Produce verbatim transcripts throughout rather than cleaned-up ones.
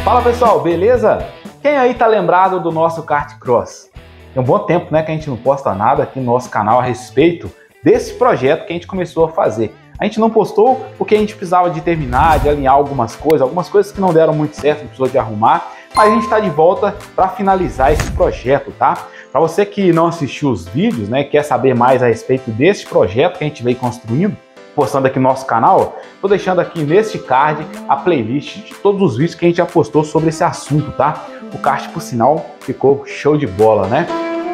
Fala pessoal, beleza? Quem aí tá lembrado do nosso kart cross? Tem um bom tempo, né, que a gente não posta nada aqui no nosso canal a respeito desse projeto que a gente começou a fazer. A gente não postou porque a gente precisava de terminar, de alinhar algumas coisas, algumas coisas que não deram muito certo, precisou de arrumar, mas a gente está de volta para finalizar esse projeto, tá? Para você que não assistiu os vídeos, né, quer saber mais a respeito desse projeto que a gente veio construindo, postando aqui no nosso canal, tô deixando aqui neste card a playlist de todos os vídeos que a gente já postou sobre esse assunto, tá? O kart, por sinal, ficou show de bola, né?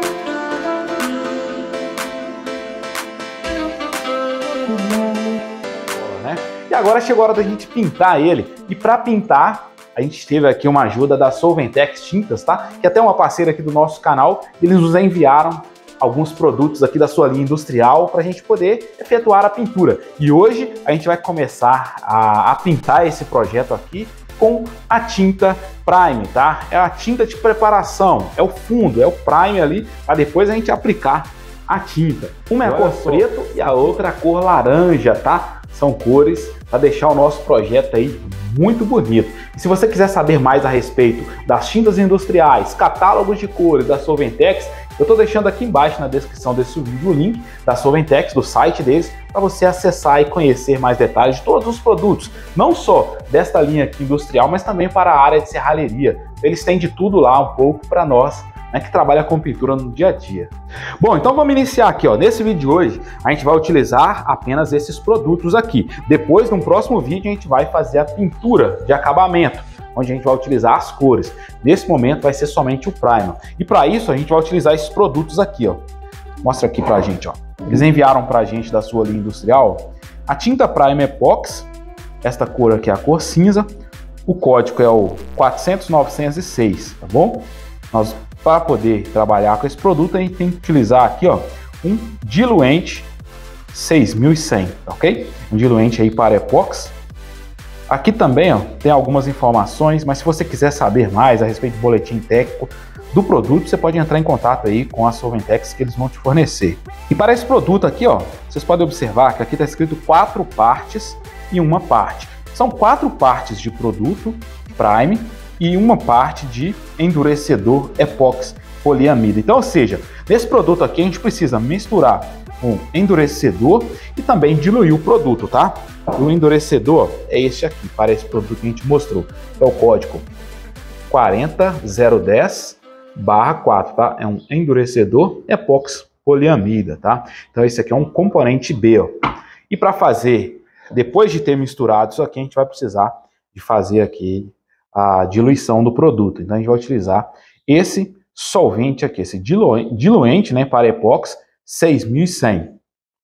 E agora chegou a hora da gente pintar ele. E para pintar, a gente teve aqui uma ajuda da Solventex Tintas, tá? Que é até uma parceira aqui do nosso canal. Eles nos enviaram alguns produtos aqui da sua linha industrial para a gente poder efetuar a pintura. E hoje a gente vai começar a, a pintar esse projeto aqui com a tinta Prime, tá? É a tinta de preparação, é o fundo, é o Prime ali, para depois a gente aplicar a tinta. Uma é a cor preto e a outra a cor laranja, tá? São cores para deixar o nosso projeto aí muito bonito. E se você quiser saber mais a respeito das tintas industriais, catálogos de cores da Solventex, eu estou deixando aqui embaixo na descrição desse vídeo o link da Solventex, do site deles, para você acessar e conhecer mais detalhes de todos os produtos, não só desta linha aqui industrial, mas também para a área de serralheria. Eles têm de tudo lá um pouco para nós, né, que trabalha com pintura no dia a dia. Bom, então vamos iniciar aqui, ó. Nesse vídeo de hoje, a gente vai utilizar apenas esses produtos aqui. Depois, no próximo vídeo, a gente vai fazer a pintura de acabamento, onde a gente vai utilizar as cores. Nesse momento vai ser somente o primer. E para isso a gente vai utilizar esses produtos aqui, ó. Mostra aqui pra gente, ó. Eles enviaram pra gente da sua linha industrial a tinta Primer Epox, esta cor aqui é a cor cinza, o código é o quatrocentos novecentos e seis, tá bom? Nós, para poder trabalhar com esse produto, a gente tem que utilizar aqui, ó, um diluente seis mil e cem, ok? Um diluente aí para Epox. Aqui também, ó, tem algumas informações, mas se você quiser saber mais a respeito do boletim técnico do produto, você pode entrar em contato aí com a Solventex que eles vão te fornecer. E para esse produto aqui, ó, vocês podem observar que aqui está escrito quatro partes e uma parte. São quatro partes de produto Prime e uma parte de endurecedor Epox poliamida. Então, ou seja, nesse produto aqui a gente precisa misturar um endurecedor e também diluir o produto, tá? O endurecedor é esse aqui, para esse produto que a gente mostrou. É o código quatro zero um zero barra quatro, tá? É um endurecedor Epox poliamida, tá? Então esse aqui é um componente B, ó. E para fazer, depois de ter misturado isso aqui, a gente vai precisar de fazer aqui a diluição do produto. Então a gente vai utilizar esse solvente aqui, esse diluente, diluente, né, para Epox seis mil e cem.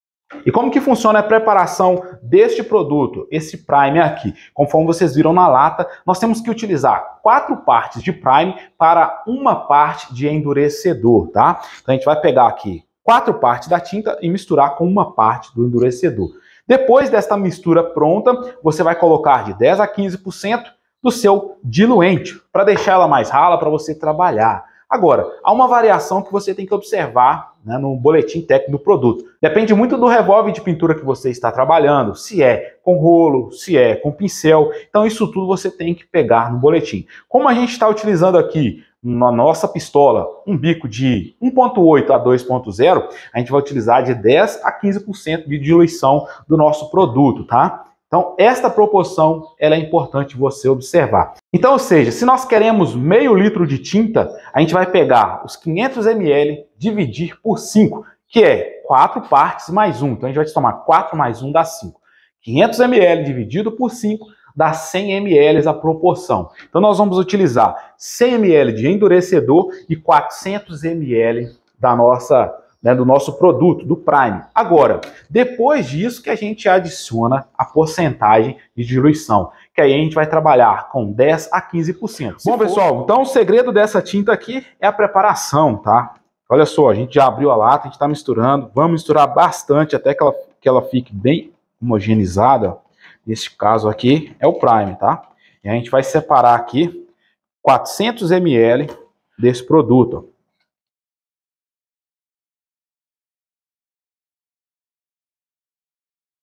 E como que funciona a preparação deste produto, esse primer aqui? Conforme vocês viram na lata, nós temos que utilizar quatro partes de primer para uma parte de endurecedor, tá? Então a gente vai pegar aqui quatro partes da tinta e misturar com uma parte do endurecedor. Depois desta mistura pronta, você vai colocar de dez a quinze por cento do seu diluente, para deixar ela mais rala para você trabalhar. Agora, há uma variação que você tem que observar, né, no boletim técnico do produto. Depende muito do revólver de pintura que você está trabalhando, se é com rolo, se é com pincel. Então isso tudo você tem que pegar no boletim. Como a gente está utilizando aqui na nossa pistola um bico de um ponto oito a dois ponto zero, a gente vai utilizar de dez a quinze por cento de diluição do nosso produto, tá? Então, esta proporção ela é importante você observar. Então, ou seja, se nós queremos meio litro de tinta, a gente vai pegar os quinhentos mililitros, dividir por cinco, que é quatro partes mais um. Então, a gente vai tomar quatro mais um dá cinco. quinhentos mililitros dividido por cinco dá cem mililitros a proporção. Então, nós vamos utilizar cem mililitros de endurecedor e quatrocentos mililitros da nossa... Né, do nosso produto, do Prime. Agora, depois disso que a gente adiciona a porcentagem de diluição, que aí a gente vai trabalhar com dez a quinze por cento. Bom, pessoal, então o segredo dessa tinta aqui é a preparação, tá? Olha só, a gente já abriu a lata, a gente está misturando, vamos misturar bastante até que ela, que ela fique bem homogeneizada. Nesse caso aqui é o Prime, tá? E a gente vai separar aqui quatrocentos mililitros desse produto, ó.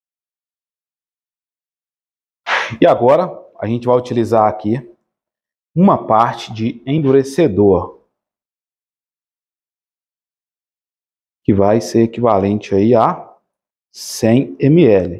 E agora a gente vai utilizar aqui uma parte de endurecedor, que vai ser equivalente aí a cem mililitros.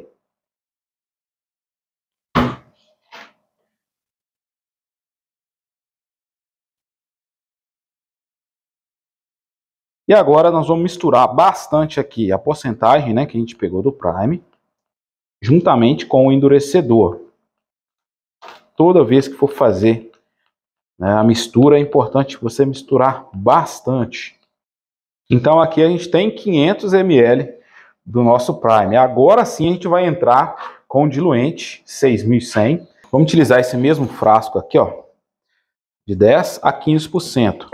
E agora nós vamos misturar bastante aqui a porcentagem, né, que a gente pegou do Prime, juntamente com o endurecedor. Toda vez que for fazer, né, a mistura, é importante você misturar bastante. Então aqui a gente tem quinhentos mililitros do nosso Prime. Agora sim a gente vai entrar com o diluente seis mil e cem. Vamos utilizar esse mesmo frasco aqui, ó, de dez a quinze por cento.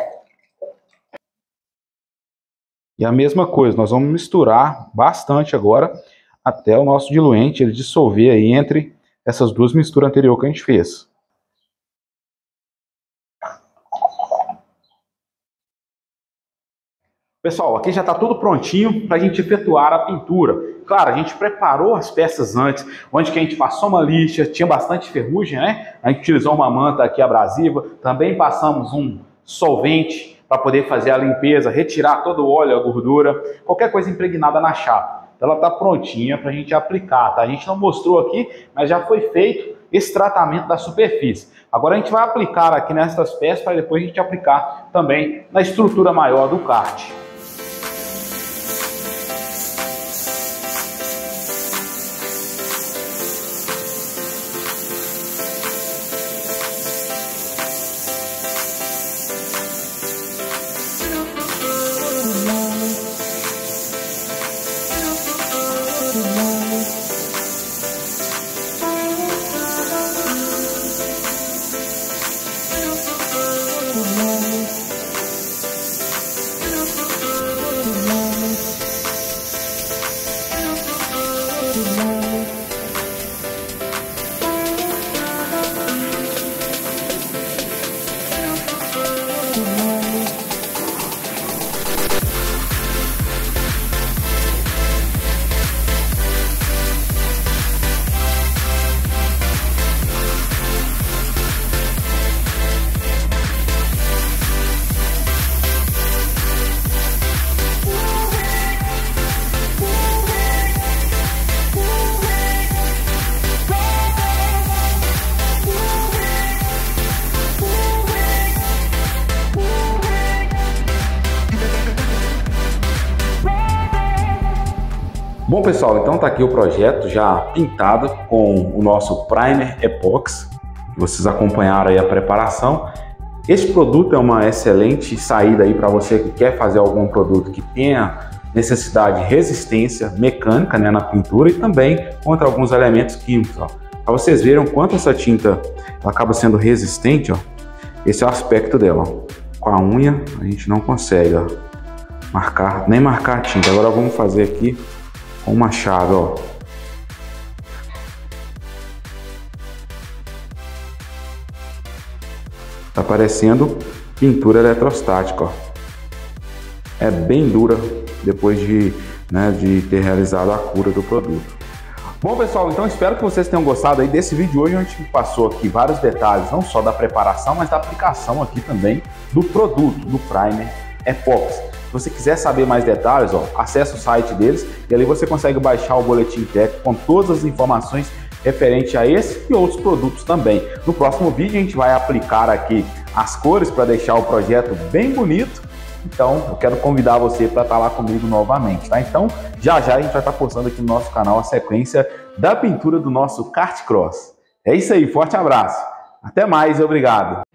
E a mesma coisa, nós vamos misturar bastante agora até o nosso diluente ele dissolver aí entre essas duas misturas anteriores que a gente fez. Pessoal, aqui já está tudo prontinho para a gente efetuar a pintura. Claro, a gente preparou as peças antes, onde que a gente passou uma lixa, tinha bastante ferrugem, né? A gente utilizou uma manta aqui abrasiva, também passamos um solvente para poder fazer a limpeza, retirar todo o óleo, a gordura, qualquer coisa impregnada na chapa. Então ela está prontinha para a gente aplicar, tá? A gente não mostrou aqui, mas já foi feito esse tratamento da superfície. Agora a gente vai aplicar aqui nessas peças para depois a gente aplicar também na estrutura maior do kart. Bom pessoal, então tá aqui o projeto já pintado com o nosso primer epox, que vocês acompanharam aí a preparação. Esse produto é uma excelente saída aí para você que quer fazer algum produto que tenha necessidade de resistência mecânica, né, na pintura, e também contra alguns elementos químicos. Para vocês verem o quanto essa tinta ela acaba sendo resistente, ó. Esse é o aspecto dela, ó. Com a unha a gente não consegue, ó, marcar, nem marcar a tinta. Agora vamos fazer aqui com uma chave, ó. Tá parecendo pintura eletrostática, ó. É bem dura depois de, né, de ter realizado a cura do produto. Bom pessoal, então espero que vocês tenham gostado aí desse vídeo hoje, onde a gente passou aqui vários detalhes, não só da preparação, mas da aplicação aqui também do produto, do primer epox. Se você quiser saber mais detalhes, ó, acesse o site deles e ali você consegue baixar o boletim técnico com todas as informações referente a esse e outros produtos também. No próximo vídeo a gente vai aplicar aqui as cores para deixar o projeto bem bonito. Então eu quero convidar você para estar lá comigo novamente, tá? Então já já a gente vai estar postando aqui no nosso canal a sequência da pintura do nosso kart cross. É isso aí, forte abraço. Até mais e obrigado.